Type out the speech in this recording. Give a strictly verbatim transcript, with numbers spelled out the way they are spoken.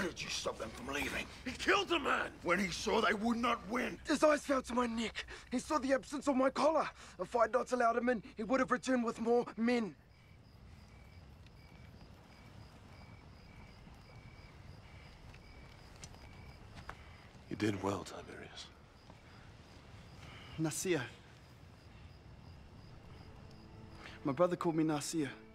did you stop them from leaving? He killed a man! When he saw they would not win. His eyes fell to my neck. He saw the absence of my collar. If I had not allowed him in, he would have returned with more men. You did well, Tiberius. Nasir. My brother called me Nasir.